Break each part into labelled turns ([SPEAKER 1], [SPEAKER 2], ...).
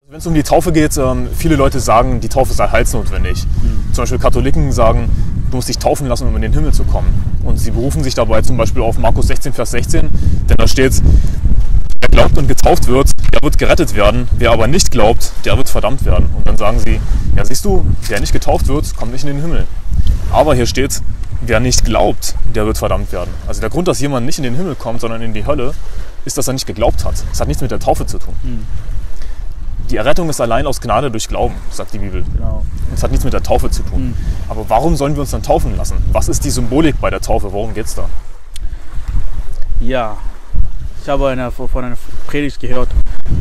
[SPEAKER 1] Wenn es um die Taufe geht, viele Leute sagen, die Taufe sei heilsnotwendig. Zum Beispiel Katholiken sagen, du musst dich taufen lassen, um in den Himmel zu kommen. Und sie berufen sich dabei zum Beispiel auf Markus 16, Vers 16, denn da steht, wer glaubt und getauft wird, der wird gerettet werden. Wer aber nicht glaubt, der wird verdammt werden. Und dann sagen sie, ja siehst du, wer nicht getauft wird, kommt nicht in den Himmel. Aber hier steht, wer nicht glaubt, der wird verdammt werden. Also der Grund, dass jemand nicht in den Himmel kommt, sondern in die Hölle, ist, dass er nicht geglaubt hat. Das hat nichts mit der Taufe zu tun. Die Errettung ist allein aus Gnade durch Glauben, sagt die Bibel.
[SPEAKER 2] Genau.
[SPEAKER 1] Das hat nichts mit der Taufe zu tun. Aber warum sollen wir uns dann taufen lassen? Was ist die Symbolik bei der Taufe? Worum geht es da?
[SPEAKER 2] Ja, ich habe von einer Predigt gehört,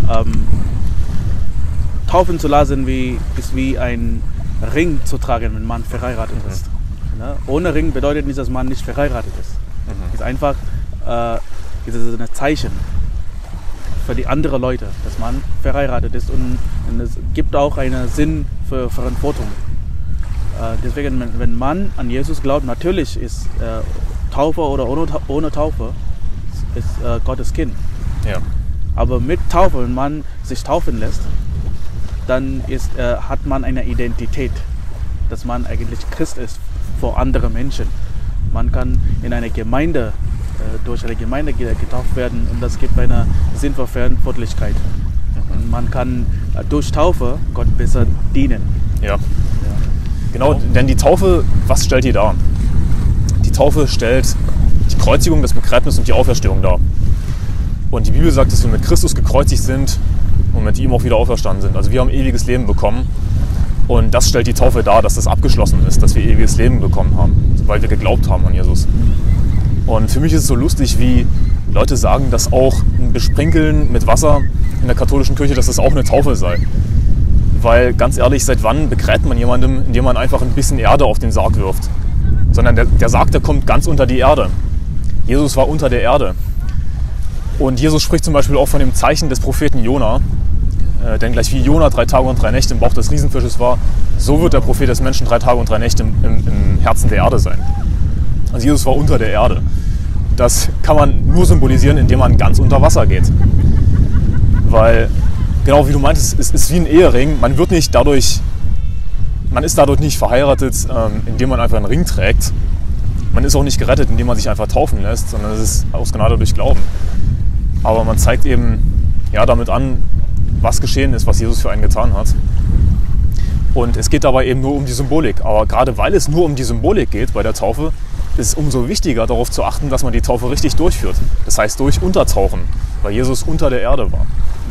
[SPEAKER 2] taufen zu lassen ist wie ein Ring zu tragen, wenn man verheiratet ist. Ne? Ohne Ring bedeutet nicht, dass man nicht verheiratet ist. Es ist einfach ist ein Zeichen für die anderen Leute, dass man verheiratet ist, und es gibt auch einen Sinn für Verantwortung. Deswegen, wenn man an Jesus glaubt, natürlich ist Taufe oder ohne Taufe ist Gottes Kind.
[SPEAKER 1] Ja.
[SPEAKER 2] Aber mit Taufe, wenn man sich taufen lässt, dann hat man eine Identität, dass man eigentlich Christ ist vor anderen Menschen. Man kann in eine Gemeinde, durch eine Gemeinde getauft werden, und das gibt eine Sinn für Verantwortlichkeit. Und man kann durch Taufe Gott besser dienen.
[SPEAKER 1] Ja. Genau, denn die Taufe, was stellt die dar? Die Taufe stellt die Kreuzigung, das Begräbnis und die Auferstehung dar. Und die Bibel sagt, dass wir mit Christus gekreuzigt sind und mit ihm auch wieder auferstanden sind. Also wir haben ewiges Leben bekommen, und das stellt die Taufe dar, dass das abgeschlossen ist, dass wir ewiges Leben bekommen haben, weil wir geglaubt haben an Jesus. Und für mich ist es so lustig, wie Leute sagen, dass auch ein Besprinkeln mit Wasser in der katholischen Kirche, dass das auch eine Taufe sei. Weil, ganz ehrlich, seit wann begräbt man jemandem, indem man einfach ein bisschen Erde auf den Sarg wirft? Sondern der Sarg, der kommt ganz unter die Erde. Jesus war unter der Erde. Und Jesus spricht zum Beispiel auch von dem Zeichen des Propheten Jona. Denn gleich wie Jona 3 Tage und 3 Nächte im Bauch des Riesenfisches war, so wird der Prophet des Menschen 3 Tage und 3 Nächte im Herzen der Erde sein. Also Jesus war unter der Erde. Das kann man nur symbolisieren, indem man ganz unter Wasser geht. Weil, genau wie du meintest, es ist wie ein Ehering. Man ist dadurch nicht verheiratet, indem man einfach einen Ring trägt. Man ist auch nicht gerettet, indem man sich einfach taufen lässt, sondern es ist aus Gnade durch Glauben. Aber man zeigt eben damit an, was geschehen ist, was Jesus für einen getan hat. Und es geht dabei eben nur um die Symbolik. Aber gerade weil es nur um die Symbolik geht bei der Taufe, ist es umso wichtiger, darauf zu achten, dass man die Taufe richtig durchführt. Das heißt durch Untertauchen, weil Jesus unter der Erde war.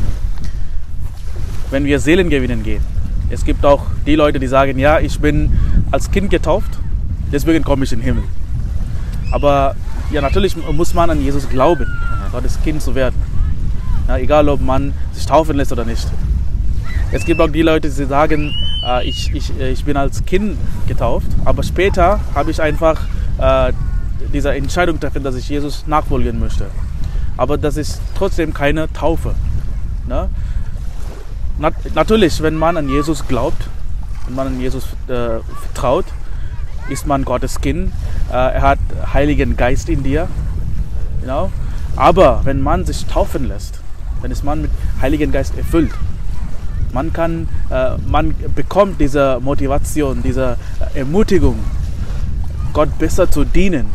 [SPEAKER 2] Wenn wir Seelen gewinnen gehen, es gibt auch die Leute, die sagen, ja, ich bin als Kind getauft, deswegen komme ich in den Himmel. Aber ja, natürlich muss man an Jesus glauben, Gottes Kind zu werden. Ja, egal, ob man sich taufen lässt oder nicht. Es gibt auch die Leute, die sagen, ich bin als Kind getauft, aber später habe ich einfach diese Entscheidung getroffen, dass ich Jesus nachfolgen möchte. Aber das ist trotzdem keine Taufe. Ne? Natürlich, wenn man an Jesus glaubt, wenn man an Jesus vertraut, ist man Gottes Kind. Er hat Heiligen Geist in dir. Genau. Aber wenn man sich taufen lässt, dann ist man mit Heiligen Geist erfüllt. Man bekommt diese Motivation, diese Ermutigung, Gott besser zu dienen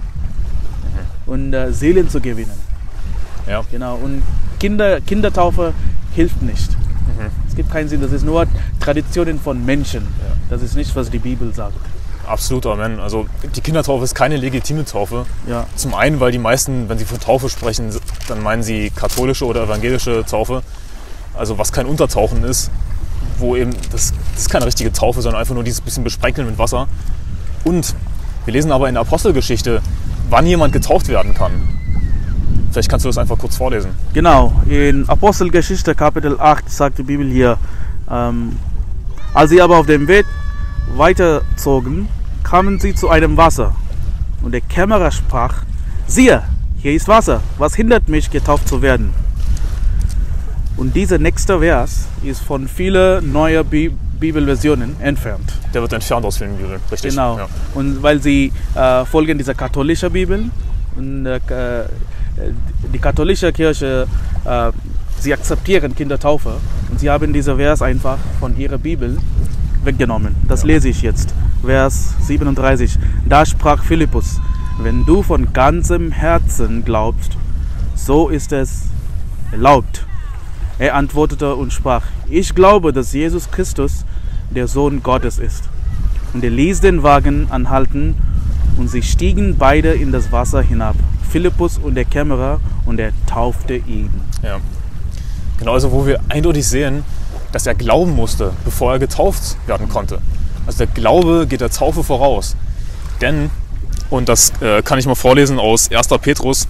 [SPEAKER 2] und Seelen zu gewinnen.
[SPEAKER 1] Ja.
[SPEAKER 2] Genau. Und Kindertaufe hilft nicht. Es gibt keinen Sinn. Das ist nur Traditionen von Menschen. Ja. Das ist nicht, was die Bibel sagt.
[SPEAKER 1] Absolut, Amen. Also die Kindertaufe ist keine legitime Taufe. Ja. Zum einen, weil die meisten, wenn sie von Taufe sprechen, dann meinen sie katholische oder evangelische Taufe. Also was kein Untertauchen ist, wo eben, das ist keine richtige Taufe, sondern einfach nur dieses bisschen Besprenkeln mit Wasser. Und wir lesen aber in der Apostelgeschichte, wann jemand getauft werden kann. Vielleicht kannst du das einfach kurz vorlesen.
[SPEAKER 2] Genau, in Apostelgeschichte Kapitel 8 sagt die Bibel hier, als sie aber auf dem Weg weiterzogen, kamen sie zu einem Wasser. Und der Kämmerer sprach, siehe, hier ist Wasser, was hindert mich, getauft zu werden? Und dieser nächste Vers ist von vielen neuen Bibelversionen entfernt.
[SPEAKER 1] Der wird entfernt aus vielen Bibeln, richtig?
[SPEAKER 2] Genau, ja. Und weil sie folgen dieser katholischen Bibel, und die katholische Kirche, sie akzeptieren Kindertaufe, Und sie haben diesen Vers einfach von ihrer Bibel weggenommen. Das lese ich jetzt. Vers 37. Da sprach Philippus: Wenn du von ganzem Herzen glaubst, so ist es erlaubt. Er antwortete und sprach: Ich glaube, dass Jesus Christus der Sohn Gottes ist. Und er ließ den Wagen anhalten, und sie stiegen beide in das Wasser hinab, Philippus und der Kämmerer, und er taufte ihn.
[SPEAKER 1] Ja. Genau, also wo wir eindeutig sehen, dass er glauben musste, bevor er getauft werden konnte. Also der Glaube geht der Taufe voraus. Denn, und das kann ich mal vorlesen aus 1. Petrus,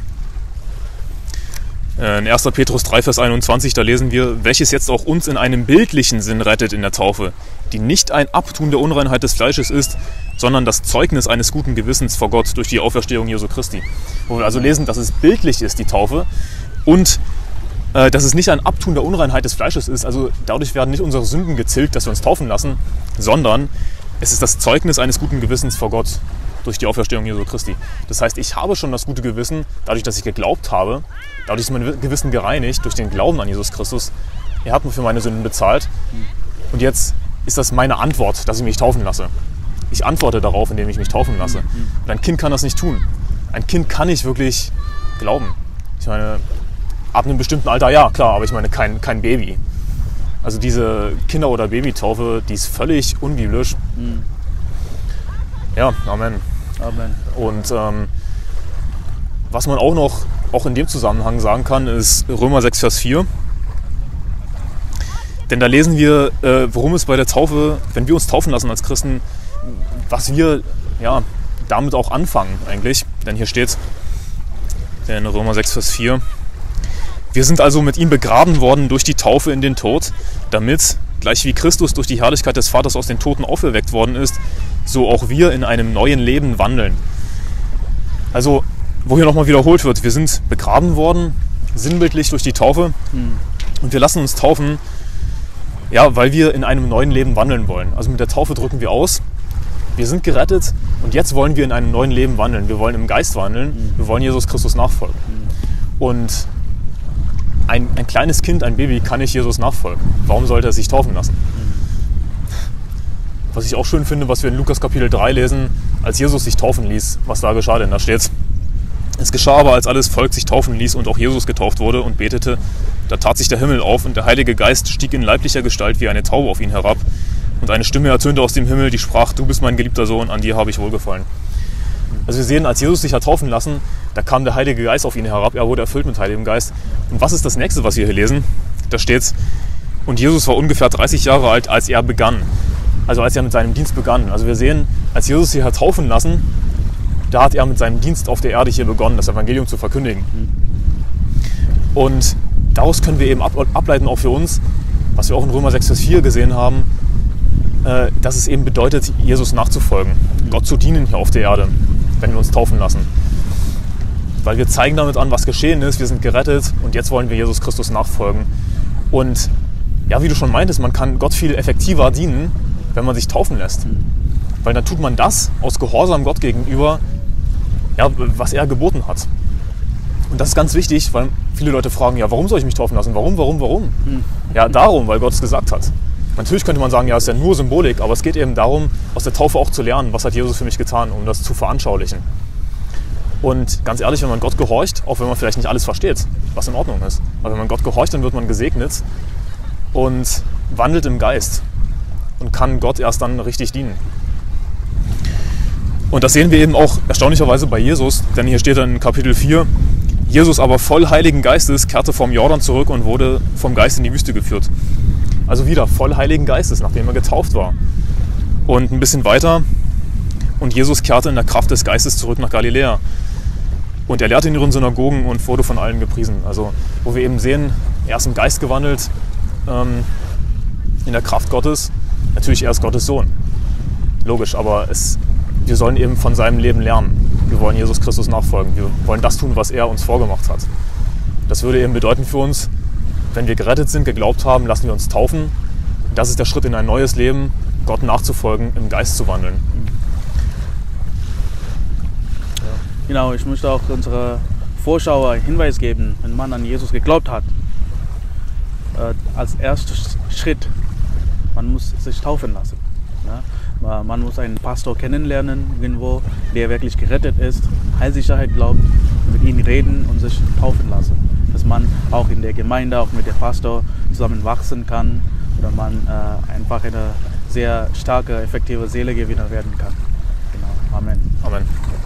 [SPEAKER 1] in 1. Petrus 3, Vers 21, da lesen wir: Welches jetzt auch uns in einem bildlichen Sinn rettet in der Taufe, die nicht ein Abtun der Unreinheit des Fleisches ist, sondern das Zeugnis eines guten Gewissens vor Gott durch die Auferstehung Jesu Christi. Wo wir also lesen, dass es bildlich ist, die Taufe, und dass es nicht ein Abtun der Unreinheit des Fleisches ist. Also dadurch werden nicht unsere Sünden getilgt, dass wir uns taufen lassen, sondern es ist das Zeugnis eines guten Gewissens vor Gott durch die Auferstehung Jesu Christi. Das heißt, ich habe schon das gute Gewissen, dadurch, dass ich geglaubt habe. Dadurch ist mein Gewissen gereinigt durch den Glauben an Jesus Christus. Er hat mir für meine Sünden bezahlt. Und jetzt ist das meine Antwort, dass ich mich taufen lasse. Ich antworte darauf, indem ich mich taufen lasse. Und ein Kind kann das nicht tun. Ein Kind kann nicht wirklich glauben. Ich meine, ab einem bestimmten Alter, ja, klar, aber ich meine kein Baby. Also diese Kinder- oder Babytaufe, die ist völlig unbiblisch. Ja, Amen.
[SPEAKER 2] Amen.
[SPEAKER 1] Und was man auch in dem Zusammenhang sagen kann, ist Römer 6, Vers 4. Denn da lesen wir, worum es bei der Taufe, wenn wir uns taufen lassen als Christen, was wir ja damit auch anfangen eigentlich. Denn hier steht in Römer 6, Vers 4: Wir sind also mit ihm begraben worden durch die Taufe in den Tod, damit, gleich wie Christus durch die Herrlichkeit des Vaters aus den Toten auferweckt worden ist, so auch wir in einem neuen Leben wandeln. Also, wo hier nochmal wiederholt wird, wir sind begraben worden, sinnbildlich durch die Taufe, und wir lassen uns taufen, ja, weil wir in einem neuen Leben wandeln wollen. Also mit der Taufe drücken wir aus, wir sind gerettet und jetzt wollen wir in einem neuen Leben wandeln. Wir wollen im Geist wandeln, wir wollen Jesus Christus nachfolgen. Und ein kleines Kind, ein Baby, kann nicht Jesus nachfolgen. Warum sollte er sich taufen lassen? Was ich auch schön finde, was wir in Lukas Kapitel 3 lesen, als Jesus sich taufen ließ, was da geschah, denn da steht: Es geschah aber, als alles Volk sich taufen ließ und auch Jesus getauft wurde und betete, da tat sich der Himmel auf und der Heilige Geist stieg in leiblicher Gestalt wie eine Taube auf ihn herab. Und eine Stimme ertönte aus dem Himmel, die sprach: Du bist mein geliebter Sohn, an dir habe ich wohlgefallen. Also wir sehen, als Jesus sich hat taufen lassen, da kam der Heilige Geist auf ihn herab, er wurde erfüllt mit Heiligem Geist. Und was ist das nächste, was wir hier lesen? Da steht: Und Jesus war ungefähr 30 Jahre alt, als er begann. Also als er mit seinem Dienst begann. Also wir sehen, als Jesus sich hat taufen lassen, da hat er mit seinem Dienst auf der Erde hier begonnen, das Evangelium zu verkündigen. Und daraus können wir eben ableiten, auch für uns, was wir auch in Römer 6, Vers 4 gesehen haben, dass es eben bedeutet, Jesus nachzufolgen, Gott zu dienen hier auf der Erde, wenn wir uns taufen lassen. Weil wir zeigen damit an, was geschehen ist, wir sind gerettet und jetzt wollen wir Jesus Christus nachfolgen. Und ja, wie du schon meintest, man kann Gott viel effektiver dienen, wenn man sich taufen lässt. Weil dann tut man das aus Gehorsam Gott gegenüber, ja, was er geboten hat. Und das ist ganz wichtig, weil viele Leute fragen, ja, warum soll ich mich taufen lassen? Warum? Ja, darum, weil Gott es gesagt hat. Natürlich könnte man sagen, ja, es ist ja nur Symbolik, aber es geht eben darum, aus der Taufe auch zu lernen, was hat Jesus für mich getan, um das zu veranschaulichen. Und ganz ehrlich, wenn man Gott gehorcht, auch wenn man vielleicht nicht alles versteht, was in Ordnung ist, aber wenn man Gott gehorcht, dann wird man gesegnet und wandelt im Geist und kann Gott erst dann richtig dienen. Und das sehen wir eben auch erstaunlicherweise bei Jesus, denn hier steht dann in Kapitel 4, Jesus aber voll Heiligen Geistes kehrte vom Jordan zurück und wurde vom Geist in die Wüste geführt. Also wieder voll Heiligen Geistes, nachdem er getauft war. Und ein bisschen weiter, und Jesus kehrte in der Kraft des Geistes zurück nach Galiläa. Und er lehrte in ihren Synagogen und wurde von allen gepriesen. Also wo wir eben sehen, er ist im Geist gewandelt, in der Kraft Gottes. Natürlich, er ist Gottes Sohn. Logisch, aber wir sollen eben von seinem Leben lernen. Wir wollen Jesus Christus nachfolgen. Wir wollen das tun, was er uns vorgemacht hat. Das würde eben bedeuten für uns, wenn wir gerettet sind, geglaubt haben, lassen wir uns taufen. Das ist der Schritt in ein neues Leben, Gott nachzufolgen, im Geist zu wandeln.
[SPEAKER 2] Genau, ich möchte auch unsere Vorschauer einen Hinweis geben, wenn man an Jesus geglaubt hat. als erster Schritt, man muss sich taufen lassen. Ja? Man muss einen Pastor kennenlernen, irgendwo, der wirklich gerettet ist, Heilssicherheit glaubt, mit ihm reden und sich taufen lassen. Dass man auch in der Gemeinde, auch mit dem Pastor zusammen wachsen kann oder man einfach eine sehr starke, effektive Seelengewinner werden kann. Genau. Amen.
[SPEAKER 1] Amen.